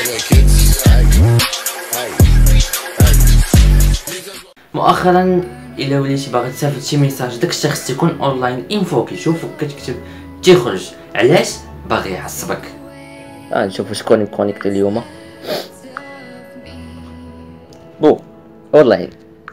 مؤخرا الا وليتي باغي تصيفط شي ميساج داك الشخص تيكون اونلاين انفو كيشوفك كتكتب تيخرج. علاش؟ باغي يعصبك. نشوفوا شكون كونيكتي اليوم. بو اونلاين.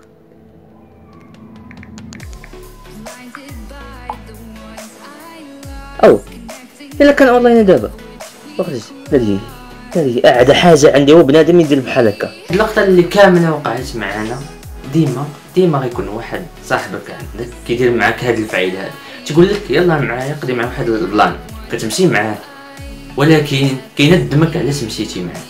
او الا كان اونلاين دابا وخرج. هذه اعلى حاجه عندي هو بنادم يدير بحال هكا. اللقطه اللي كامله وقعت معنا ديما غيكون واحد صاحبك عندك كيدير معاك هاد الفعيل هذا، تيقول لك يلا معايا قضي معايا واحد البلان، كتمشي معاه ولكن كيندمك علاش مشيتي معاه.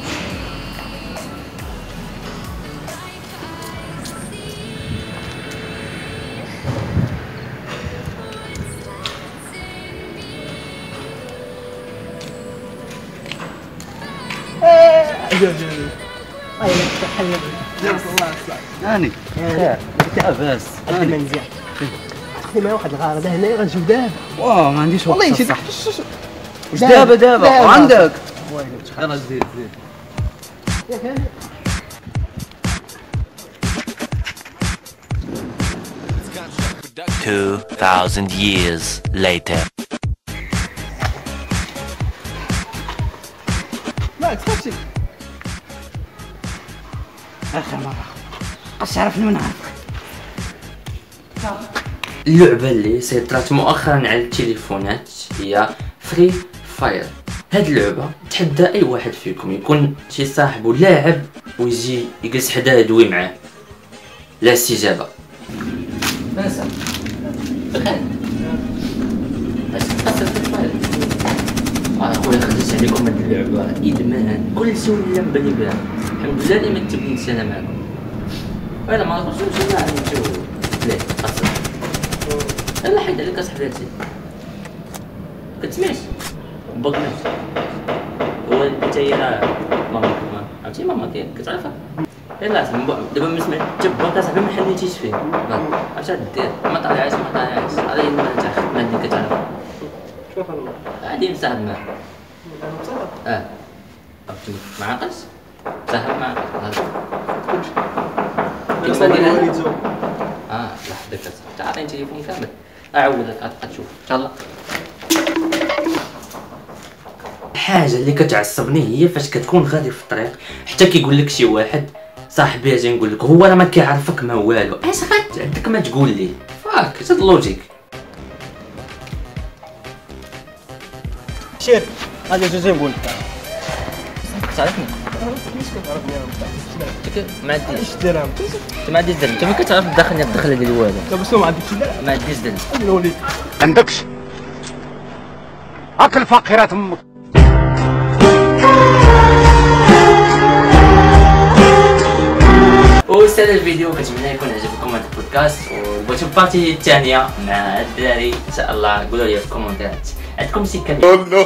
هاني خير لاباس هاني مزيان تخدم معايا واحد الغرض هنايا غنجيو دابا. واه ما عنديش وقت والله صح. واش دابا عندك يلا زيد ياك هاني 2000 years later. ما تخافش اخر مره قاش تعرفني من عارفك. اللعبه اللي سيطرات مؤخرا على التليفونات هي فري فاير. هاد اللعبه تحدى اي واحد فيكم يكون شي صاحبه لاعب ويجي يجلس حداه يدوي معاه. لا استجابه. بس بخير باش تقصر في الفاير. اخويا خرجت عليكم هاد اللعبه ادمان، كلشي ولا مبالي بها. الحمد لله اللي ما تبنيتش انا معاكم. ولا ما نخرجوش انا نمشيو لا قصر. يلا حيد عليك اصحاباتي كتسمعش بقناش هو نتايا ماما عرفتي ماما ديالك كتعرفها. يلا دابا ما سمعت تبا كصاحبي ما حنيتيش فيه اش غدير ما طالعاش هذه ما تاع الخدمه اللي كتعرفها. شوف انا غادي نصاحب معاه. عرفتي ما عاقلش صاحب معاه كيفاش داير لحظه تعطيني تليفون كامل اعاودك غتشوف ان شاء الله. الحاجه اللي كتعصبني هي فاش كتكون غادي في الطريق حتى كيقول لك شي واحد صاحبي اجي نقول لك هو راه ما كيعرفك ما والو، اش عندك ما تقول لي فاك هاد اللوجيك. شير غادي جوجي نقول لك تعرفني كيفاش كتعرفني ما عنديش درهم انت ما عنديش درهم. انت ما كتعرف تدخلني الدخله ديال والو. دابا شنو ما عندكش درهم؟ ما عنديش درهم. الوليد عندكش اكل فقيرات امك. وسال الفيديو كنتمنى يكون عجبكم هذا البودكاست وبغيتو البارتي الثانيه مع الدراري ان شاء الله قولوا لي في الكومنتات عندكم شي كلمه.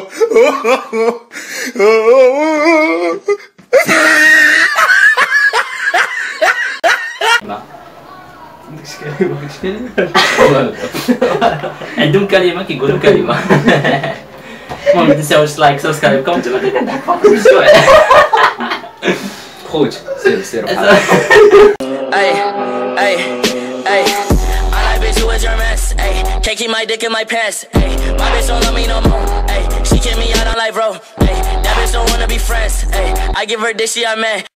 عندهم كلمه كيقولوا كلمه. المهم ما تنساوش لايك سبسكرايب كومنت ما كنضحك فوق شويه. خوت سير Can't keep my dick in my pants. Ay, my bitch don't love me no more. Ay, she kick me out on life, bro. Ay, that bitch don't wanna be friends. Ay, I give her dick, she a man.